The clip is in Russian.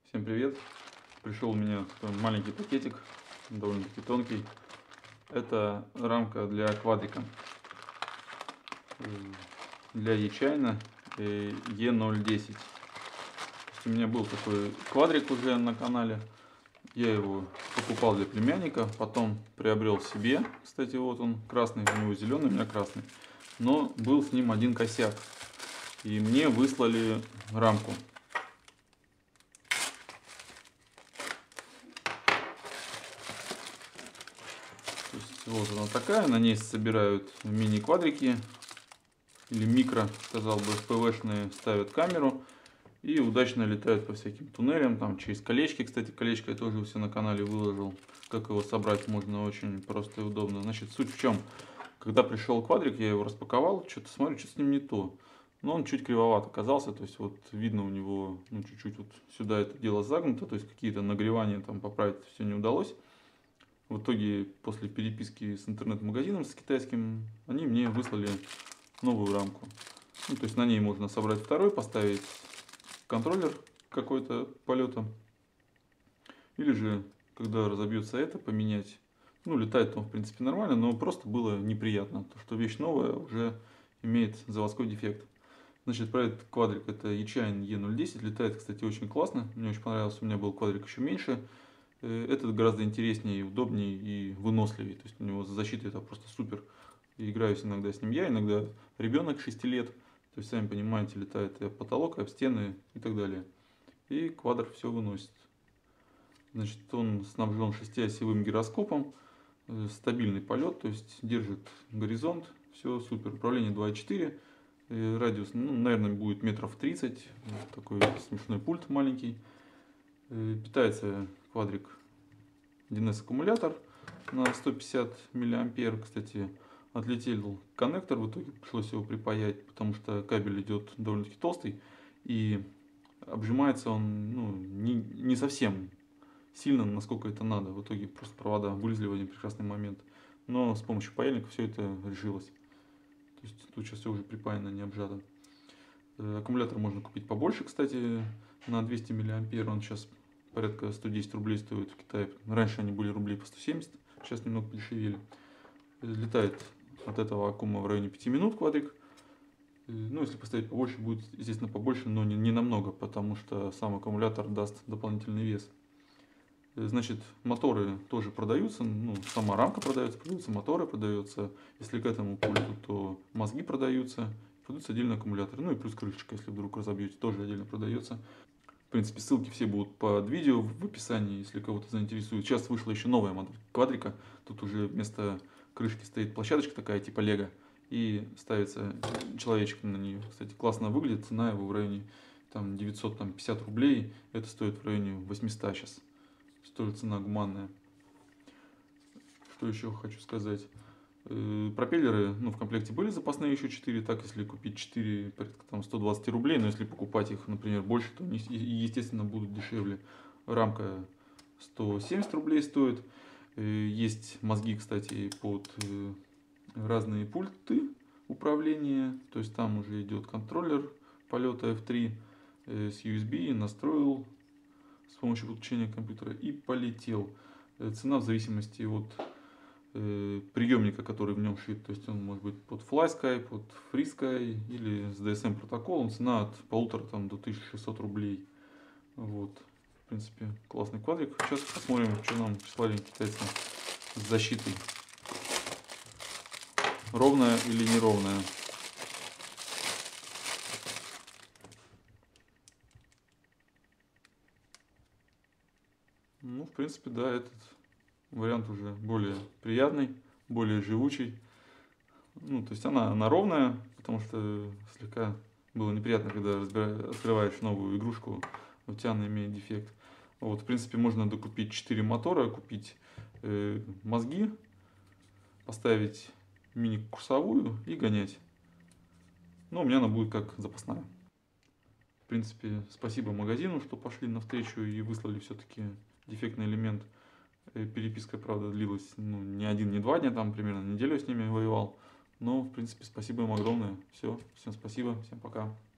Всем привет! Пришел у меня такой маленький пакетик, довольно-таки тонкий. Это рамка для квадрика, для Ечайна E010. У меня был такой квадрик уже на канале. Я его покупал для племянника, потом приобрел себе. Кстати, вот он красный, у него зеленый, у меня красный. Но был с ним один косяк. И мне выслали рамку. То есть, вот она такая, на ней собирают мини-квадрики или микро, сказал бы, ПВшные, ставят камеру и удачно летают по всяким туннелям, там через колечки. Кстати, колечко я тоже все на канале выложил, как его собрать можно очень просто и удобно. Значит, суть в чем, когда пришел квадрик, я его распаковал, что-то смотрю, что с ним не то. Но он чуть кривоват оказался, то есть вот видно у него, ну, чуть-чуть вот сюда это дело загнуто, то есть какие-то нагревания там поправить все не удалось. В итоге, после переписки с интернет-магазином, с китайским, они мне выслали новую рамку. Ну, то есть на ней можно собрать второй, поставить контроллер какой-то полета. Или же, когда разобьется это, поменять. Ну, летает он, в принципе, нормально, но просто было неприятно. То, что вещь новая уже имеет заводской дефект. Значит, про этот квадрик, это Ечайн E010. Летает, кстати, очень классно. Мне очень понравился, у меня был квадрик еще меньше. Этот гораздо интереснее, удобнее и выносливее. То есть у него защита это просто супер. И играюсь иногда с ним я, иногда ребенок 6 лет. То есть, сами понимаете, летает и об потолок, и об стены и так далее. И квадр все выносит. Значит, он снабжен 6-осевым гироскопом. Стабильный полет, то есть держит горизонт. Все супер. Управление 2.4. Радиус, ну, наверное, будет метров 30. Такой смешной пульт маленький. Питается квадрик 1С аккумулятор на 150 мА. Кстати, отлетел коннектор, в итоге пришлось его припаять, потому что кабель идет довольно-таки толстый и обжимается он, ну, не совсем сильно, насколько это надо. В итоге просто провода вылезли в один прекрасный момент. Но с помощью паяльника все это решилось. То есть тут сейчас все уже припаяно, не обжато. Аккумулятор можно купить побольше, кстати, на 200 мА. Он сейчас порядка 110 рублей стоит в Китае. Раньше они были рублей по 170, сейчас немного подешевели. Летает от этого аккума в районе 5 минут квадрик. Ну, если поставить побольше, будет, естественно, побольше, но не намного, потому что сам аккумулятор даст дополнительный вес. Значит, моторы тоже продаются, ну, сама рамка продаются моторы продаются. Если к этому пульту, то мозги продаются отдельно аккумуляторы. Ну и плюс крышечка, если вдруг разобьете, тоже отдельно продается. В принципе, ссылки все будут под видео в описании, если кого-то заинтересует. Сейчас вышла еще новая модель квадрика. Тут уже вместо крышки стоит площадочка такая, типа лего. И ставится человечек на нее. Кстати, классно выглядит. Цена его в районе там, 950 рублей. Это стоит в районе 800 сейчас. Столь цена гуманная. Что еще хочу сказать? Пропеллеры, ну, в комплекте были запасные еще 4, так если купить 4, порядка там 120 рублей, но если покупать их, например, больше, то они, естественно, будут дешевле. Рамка 170 рублей стоит. Есть мозги, кстати, под разные пульты управления, то есть там уже идет контроллер полета F3 с USB, настроил с помощью подключения компьютера и полетел. Цена в зависимости от приемника, который в нем шит, то есть он может быть под FlySky, под FreeSky или с DSM протоколом, цена от 1500 там, до 1600 рублей. Вот, в принципе, классный квадрик. Сейчас посмотрим, что нам прислали китайцы с защитой. Ровная или неровная. Ну, в принципе, да, этот вариант уже более приятный, более живучий. Ну, то есть она ровная, потому что слегка было неприятно, когда открываешь новую игрушку, у тебя она имеет дефект. Вот, в принципе, можно докупить 4 мотора, купить мозги, поставить мини-курсовую и гонять. Но у меня она будет как запасная. В принципе, спасибо магазину, что пошли навстречу и выслали все-таки дефектный элемент. Переписка, правда, длилась не один, не 2 дня, там примерно неделю с ними воевал. Но, в принципе, спасибо им огромное. Все, всем спасибо, всем пока.